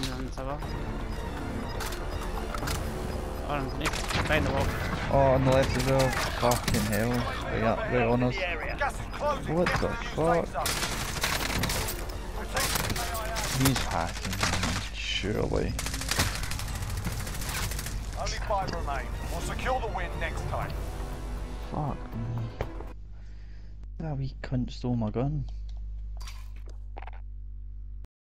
dann aber. Oh, dann sind echt kleine drauf. Oh, on the left as well. Fucking hell. Yeah, right on us. What the fuck? He's hacking, man. Surely. Only 5 remain. We'll secure the win next time. Fuck me. That wee cunt stole my gun.